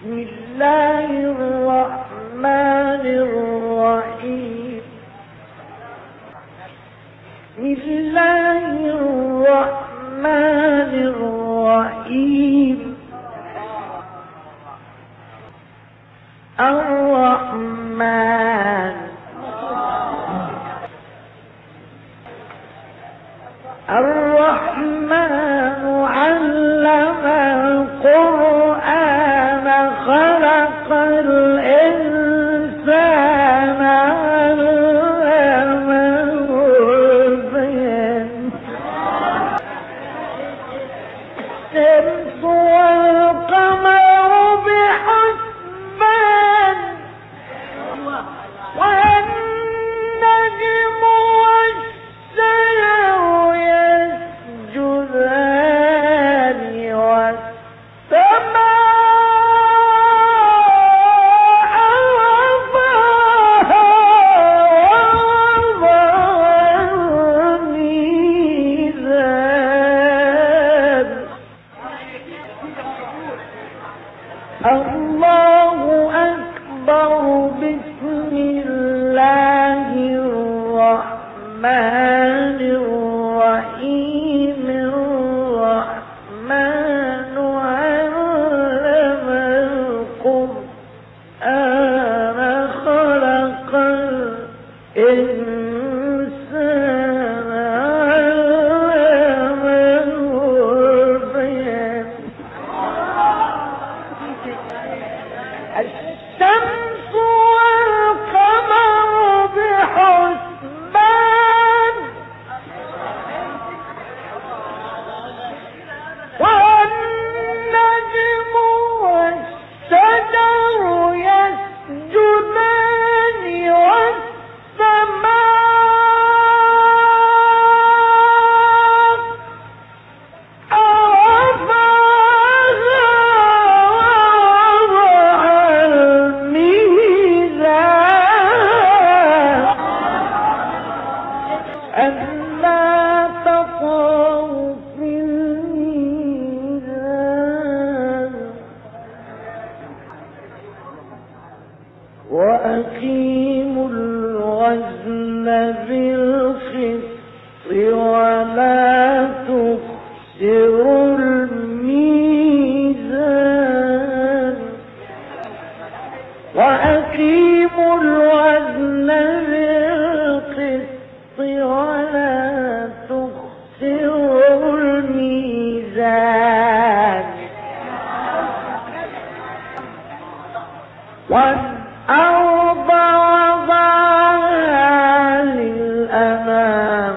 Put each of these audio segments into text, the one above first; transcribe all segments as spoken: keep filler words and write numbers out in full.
بسم الله الرحمن الرحيم بسم الله الرحمن الرحيم الرحمن الرحمن علم القرآن خلق الإنسان علمه البيان الشمس والقمر بحسبان والنجم والشجر يسجدان والسماء رفعها ووضع الميزان الله أكبر بسم الله الرحمن الرحيم الرحمن علم القرآن خلق الإنسان علمه البيان الشمس والقمر بحسبان والنجم والشجر يسجدان والسماء رفعها ووضع الميزان ألا تطغوا في الميزان وأقيموا الوزن بالقسط ولا تخسروا الميزان وأقيموا الوزن بالقسط ولا تخسروا الميزان والأرض وضعها للأنام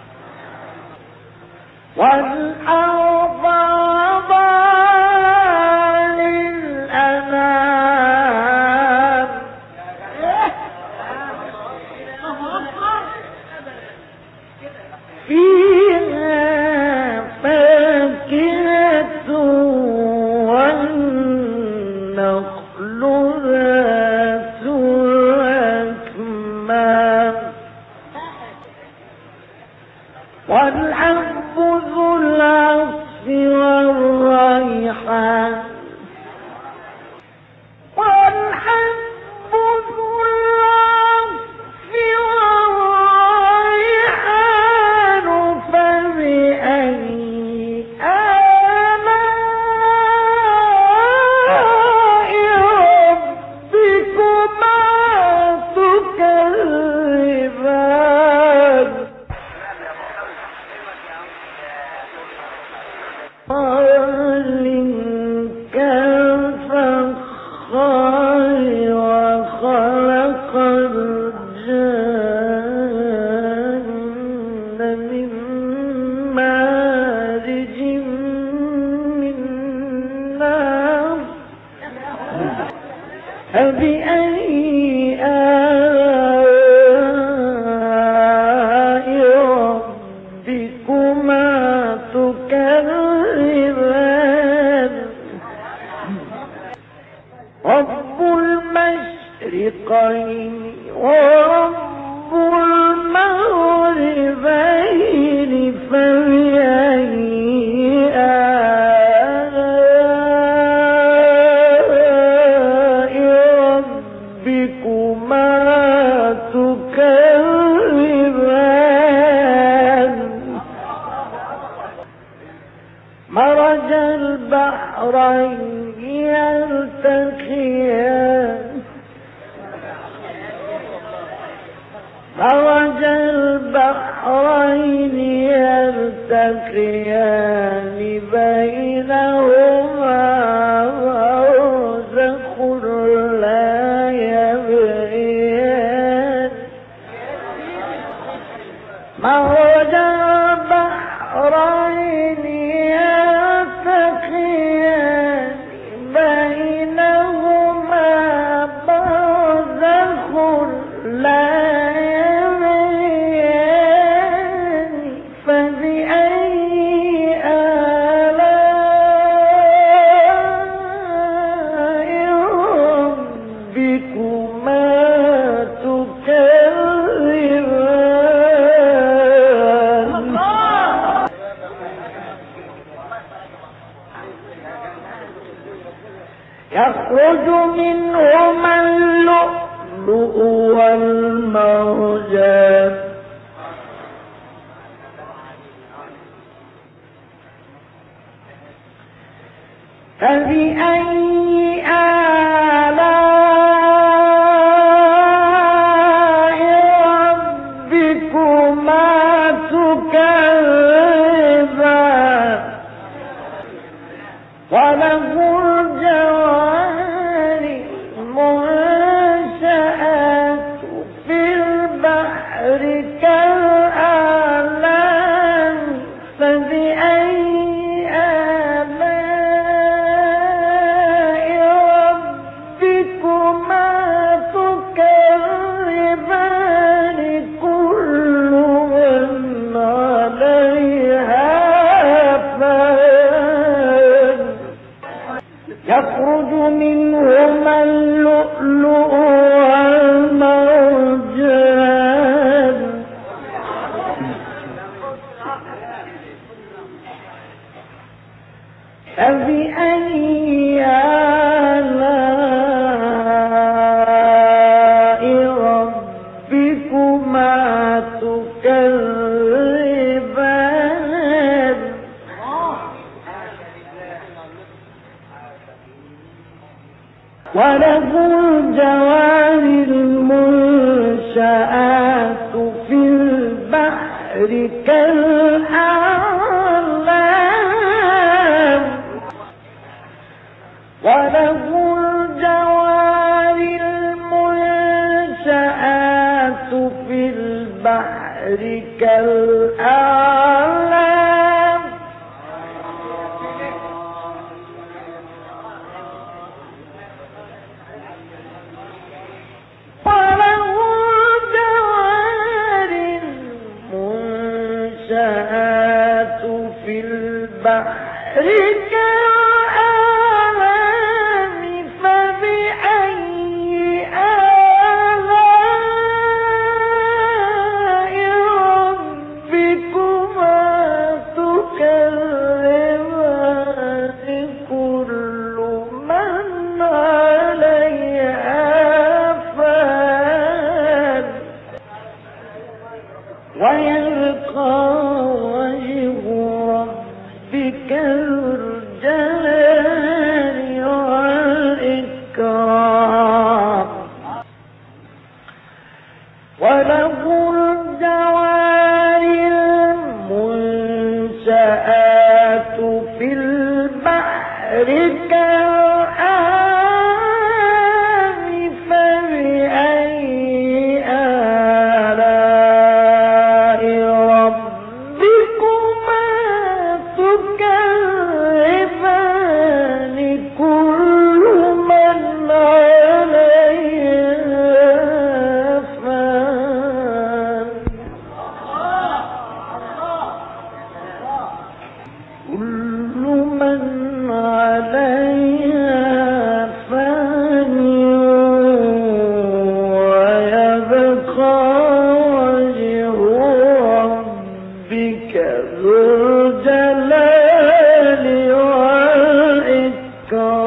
والأرض وضعها للأنام فيها فاكهة والنخل ذات الأكمام والحب ذو العصف والريحان والحب ذو العصف والريحان فبأي آلاء ربكما تكذبان كالفخار وخلق الجن من مارج من نار فبأي آلاء ربكما تكذبان رب المشرقين ورب المغربين فبأي آلاء مرج البحرين يلتقيان مرج البحرين يلتقيان بينهما برزخ لا يبغيان مرج البحرين يلتقيان بينهما برزخ لا يخرج منهما اللؤلؤ والمرجان فبأي آلاء ربكما تكذبان وله الجوار المنشآت في البحر كالأعلام فبأي آلاء ربكما تكذبان كل من عليها فان يخرج منهما اللؤلؤ والمرجان فبأي آلاء ربكما تكذبان وله الجوار المنشآت في البحر كالأعلام وله الجوار المنشآت في البحر كالأعلام وله الجوار المنشآت في البحر كالأعلام فبأي آلاء ربكما تكذبان كل من عليها فان ويبقى وجه ربك ذو الجلال والإكرام وله الجوار المنشآت في البحر كالأعلام فبأي آلاء ربكما تكذبان كل من عليها فان كل من عليها فان ويبقى وجه ربك ذو الجلال والإكرام